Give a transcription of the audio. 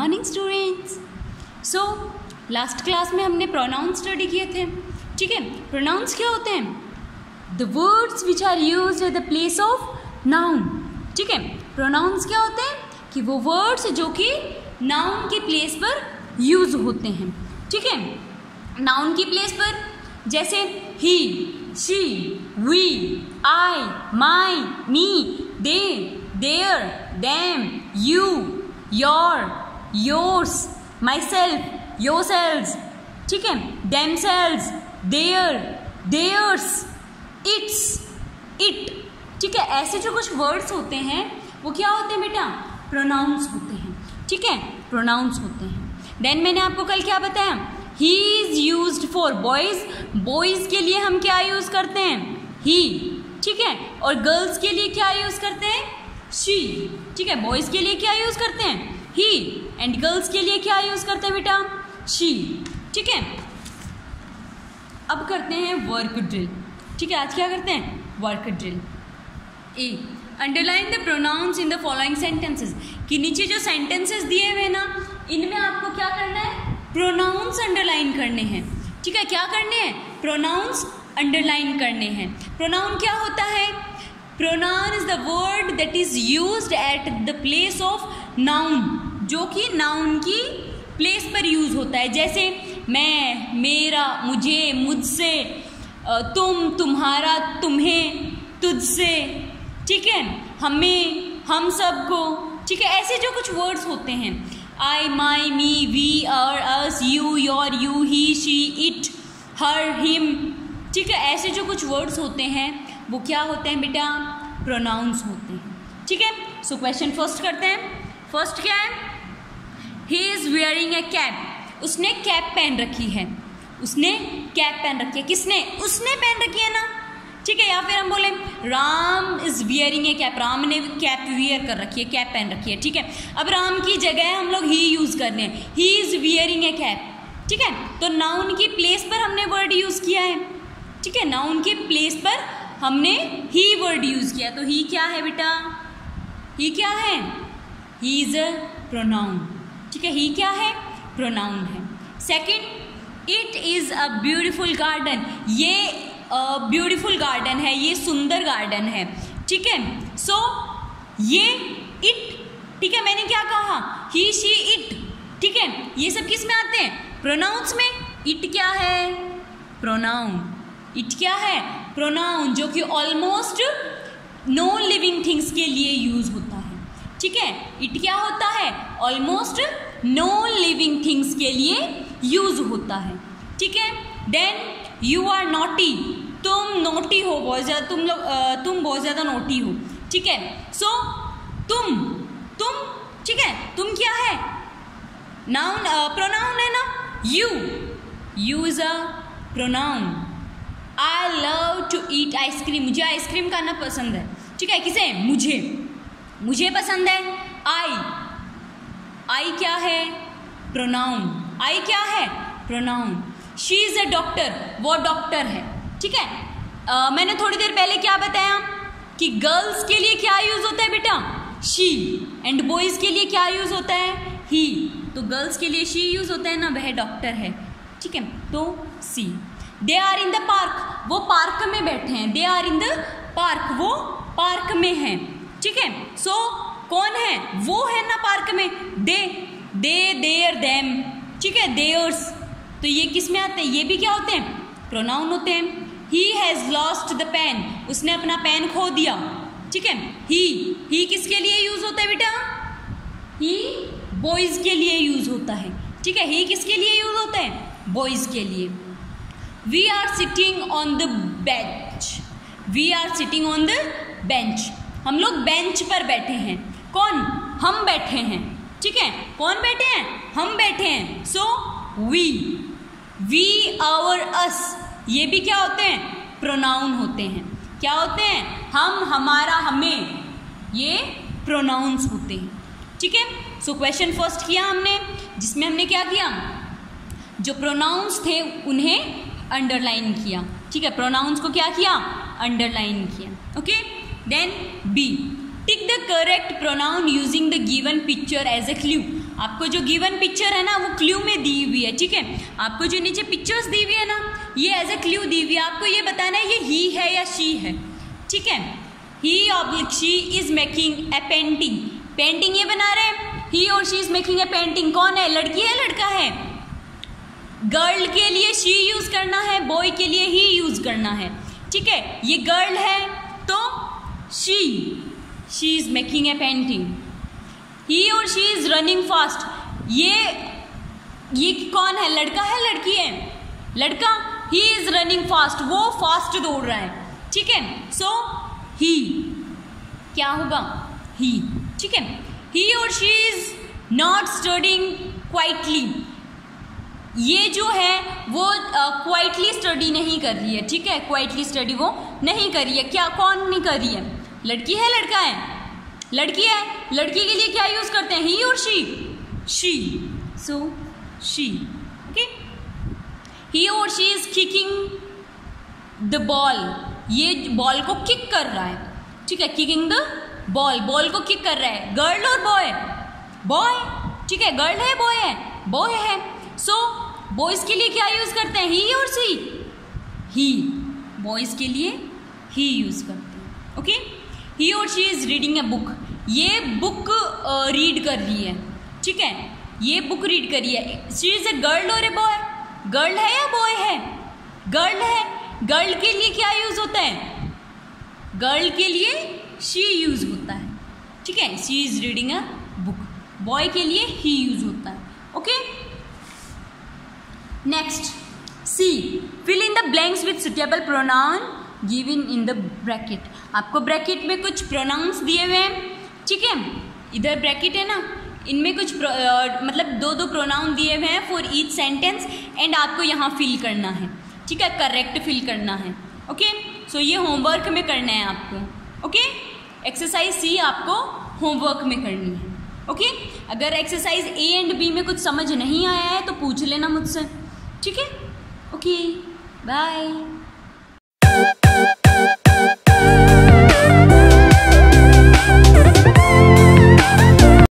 Morning students. So last class में हमने pronounce study किए थे। ठीक है, प्रोनाउंस क्या होते हैं? The words which are used at the place of noun. ठीक है, प्रोनाउंस क्या होते हैं कि वो वर्ड्स जो कि नाउन के प्लेस पर यूज होते हैं। ठीक है, नाउन की प्लेस पर जैसे he, she, we, I, my, me, they, their, them, you, your, yours, myself, yourselves. ठीक है, themselves, their, theirs, its, it. ठीक है, ऐसे जो कुछ वर्ड्स होते हैं वो क्या होते हैं बेटा? प्रोनाउंस होते हैं। ठीक है, प्रोनाउंस होते हैं। देन मैंने आपको कल क्या बताया? He is used for boys. Boys के लिए हम क्या यूज करते हैं? ही। ठीक है, और गर्ल्स के लिए क्या यूज करते हैं? शी। ठीक है, बॉयज के लिए क्या यूज करते हैं? ही, एंड गर्ल्स के लिए क्या यूज करते हैं बेटा? शी। ठीक है, अब करते हैं वर्क ड्रिल। ठीक है, आज क्या करते हैं? Work drill. A, underline the pronouns in the following sentences. कि नीचे जो सेंटेंसेस दिए हुए ना, इनमें आपको क्या करना है? प्रोनाउंस अंडरलाइन करने हैं। ठीक है, क्या करने हैं? प्रोनाउंस अंडरलाइन करने हैं। प्रोनाउन क्या होता है? Pronoun is the word that is used at the place of noun, जो कि नाउन की प्लेस पर यूज होता है। जैसे मैं, मेरा, मुझे, मुझसे, तुम, तुम्हारा, तुम्हें, तुझसे। ठीक है, हमें, हम सबको। ठीक है, ऐसे जो कुछ वर्ड्स होते हैं, I, my, me, we, our, us, you, your, you, he, she, it, her, him. ठीक है, ऐसे जो कुछ वर्ड्स होते हैं वो क्या होते हैं बेटा? प्रोनाउंस होते हैं। ठीक है, सो क्वेश्चन फर्स्ट करते हैं। फर्स्ट क्या है? He is wearing a cap. उसने कैप पहन रखी है। उसने कैप पहन रखी है। किसने? उसने पहन रखी है ना। ठीक है, या फिर हम बोले Ram is wearing a cap. Ram ने कैप वियर कर रखी है, कैप पहन रखी है। ठीक है, अब राम की जगह हम लोग ही यूज कर रहे हैं। He is wearing a cap. ठीक है, तो नाउन की प्लेस पर हमने वर्ड यूज किया है। ठीक है, नाउन के प्लेस पर हमने ही वर्ड यूज किया। तो ही क्या है बेटा? ही क्या है? He is a pronoun. ठीक है, ही क्या है? प्रोनाउन है। Second, it is a beautiful garden. ये ब्यूटीफुल गार्डन है, ये सुंदर गार्डन है। ठीक है, सो ये इट। ठीक है, मैंने क्या कहा? He, she, it. ठीक है, ये सब किस में आते हैं? प्रोनाउंस में। इट क्या है? प्रोनाउन। इट क्या है? प्रोनाउन, जो कि ऑलमोस्ट नॉन लिविंग थिंग्स के लिए यूज होता है। ठीक है, इट क्या होता है? ऑलमोस्ट नॉन लिविंग थिंग्स के लिए यूज होता है। ठीक है, देन यू आर नॉटी। तुम नोटी हो, बहुत ज़्यादा, तुम बहुत ज़्यादा नोटी हो। ठीक है, सो तुम। ठीक है, तुम क्या है? नाउन, प्रोनाउन है ना। You is a pronoun. I love to eat ice cream. मुझे आइसक्रीम खाना पसंद है। ठीक है, किसे? मुझे पसंद है। आई क्या है? प्रोनाउन। आई क्या है? Pronoun. She is a doctor. वो डॉक्टर है। ठीक है, मैंने थोड़ी देर पहले क्या बताया कि गर्ल्स के लिए क्या यूज होता है बेटा? शी, एंड बॉयज के लिए क्या यूज होता है? ही। तो गर्ल्स के लिए शी यूज होता है ना, वह डॉक्टर है। ठीक है, तो C. They are in the park. वो पार्क में बैठे हैं। They are in the park. वो पार्क में हैं। ठीक है, सो कौन है? वो है ना पार्क में। They, their, them. ठीक है, देयर्स। तो ये किस में आते हैं? ये भी क्या होते हैं? प्रोनाउन होते हैं। He has lost the pen. उसने अपना पेन खो दिया। ठीक है, ही किसके लिए यूज होता है बेटा? ही बॉयज के लिए यूज होता है। ठीक है, ही किसके लिए यूज होता है? बॉयज के लिए। We are sitting on the bench. We are sitting on the bench. हम लोग बेंच पर बैठे हैं। कौन? हम बैठे हैं। ठीक है, कौन बैठे हैं? हम बैठे हैं। सो वी, आवर, अस, ये भी क्या होते हैं? प्रोनाउन होते हैं। क्या होते हैं? हम, हमारा, हमें, ये प्रोनाउंस होते हैं। ठीक है, सो क्वेश्चन फर्स्ट किया हमने, जिसमें हमने क्या किया? जो प्रोनाउंस थे उन्हें अंडरलाइन किया। ठीक है, प्रोनाउंस को क्या किया? अंडरलाइन किया। Okay, then B, tick the correct pronoun using the given picture as a clue. आपको जो गिवन पिक्चर है ना वो क्लू में दी हुई है, ठीक है। आपको जो नीचे पिक्चर्स दी हुई है ना ये एज ए क्लू दी हुई है, आपको ये बताना है ये ही है या शी है, ठीक है। He oblique she is making a painting, painting ये बना रहे हैं, ही और she is making a painting. कौन है, लड़की है लड़का है? गर्ल के लिए शी यूज करना है, बॉय के लिए ही यूज करना है, ठीक है। ये गर्ल है तो she is making a painting. He और शी इज रनिंग फास्ट, ये कौन है, लड़का है लड़की है? लड़का, ही इज रनिंग फास्ट, वो फास्ट दौड़ रहा है, ठीक है। सो ही क्या होगा, ही, ठीक है। ही और she is not studying quietly, ये जो है वो क्वाइटली स्टडी नहीं कर रही है, ठीक है। क्वाइटली स्टडी वो नहीं कर रही है। क्या, कौन नहीं कर रही है? लड़की है लड़का है? लड़की है, लड़की के लिए क्या यूज करते हैं, ही और she, so she, okay. He और she is kicking the ball, ये बॉल को किक कर रहा है, ठीक है। किकिंग द बॉल, बॉल को किक कर रहा है। गर्ल और बॉय, बॉय, ठीक है। गर्ल है बॉय है, बॉय है। सो बॉयज के लिए क्या यूज करते हैं, ही और शी? ही, बॉयज के लिए ही यूज करते हैं, ओके। ही और she is reading a book, ये बुक रीड कर रही है, ठीक है। ये बुक रीड कर रही है। शी इज ए गर्ल और ए बॉय, गर्ल है या बॉय है? गर्ल है। गर्ल के लिए क्या यूज होता है, गर्ल के लिए शी यूज होता है, ठीक है। She is reading a book, boy के लिए ही यूज होता है, okay. Next, C, fill in the blanks with suitable pronoun given in the bracket. आपको ब्रैकेट में कुछ प्रोनाउंस दिए हुए हैं, ठीक है। इधर ब्रैकेट है ना, इनमें कुछ मतलब दो प्रोनाउन दिए हुए हैं फॉर ईच सेंटेंस एंड आपको यहाँ फिल करना है, ठीक है। करेक्ट फिल करना है, ओके। सो ये होमवर्क में करना है आपको, ओके। एक्सरसाइज सी आपको होमवर्क में करनी है, ओके। अगर एक्सरसाइज ए एंड बी में कुछ समझ नहीं आया है तो पूछ लेना मुझसे, ठीक है। Okay, bye.